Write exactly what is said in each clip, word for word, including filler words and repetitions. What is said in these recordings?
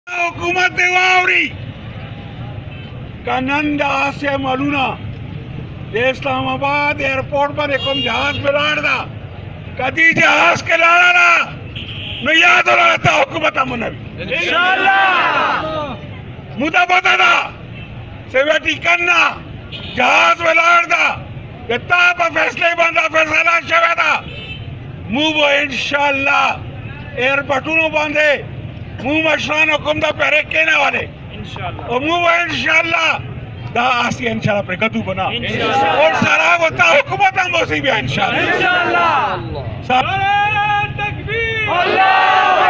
حکومت واوری کنند آسیا ملونا دے اسلام آباد ایئرپورٹ پر ایکم جہاز میں لاڑ دا کدی جہاز کے لاڑا نا نو یاد ہو رہتا حکومت منوی انشاءاللہ مدہ پتا دا سیویٹی کرنا جہاز میں لاڑ دا گتا پا فیصلے بندہ فیصلہ شوے دا مو وہ انشاءاللہ ایئرپورٹوں باندھے مو مشران حکم دا پہرے کہنے والے اور مو وہ انشاءاللہ دا آسی انشاءاللہ پر گدو بنا اور سارا ہوتا حکومت ہم اسی بھی انشاءاللہ نعرہ تکبیر اللہ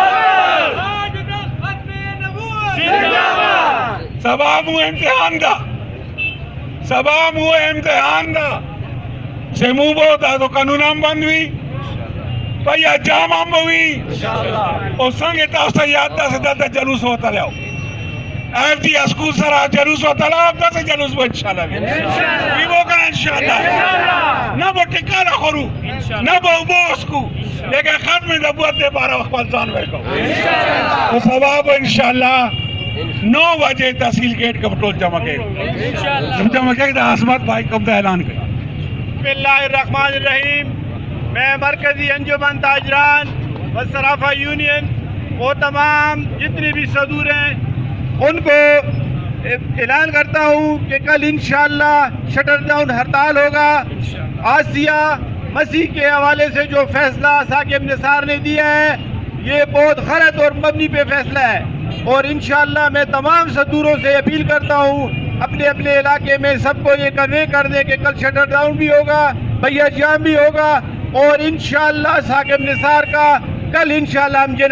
سبا مو امتحان دا سبا مو امتحان دا سے مو بہت تو قانون ہم بندوی پہیا جام ہم ہوئی اور سنگے تاستا یاد دا سے دا جلوس ہوتا لیاؤ ایف ڈی اسکول سرا جلوس ہوتا لیاؤ اب دا سے جلوس وہ انشاءاللہ بھی وہ کنا انشاءاللہ نہ وہ ٹکانا خورو نہ وہ وہ اسکو لیکن ختم نبوت دے بارہ اخبار زانوے کو تو سباب انشاءاللہ نو بجے تحصیل گیٹ کا پٹول جمع کے جمع کے دا عصمت بھائی کم دا اعلان کریں بسم اللہ الرحمن الرحیم میں مرکزی انجمن تاجران و صرافہ یونین وہ تمام جتنے بھی صدور ہیں ان کو اعلان کرتا ہوں کہ کل انشاءاللہ شٹر ڈاؤن ہڑتال ہوگا آسیہ مسیح کے حوالے سے جو فیصلہ ثاقب نثار نے دیا ہے یہ بہت غلط اور مبنی پہ فیصلہ ہے اور انشاءاللہ میں تمام صدوروں سے اپیل کرتا ہوں اپنے اپنے علاقے میں سب کو یہ کنوے کر دیں کہ کل شٹر ڈاؤن بھی ہوگا بھیا جام بھی ہوگا اور انشاءاللہ ثاقب نثار کا کل انشاءاللہ ہم جناب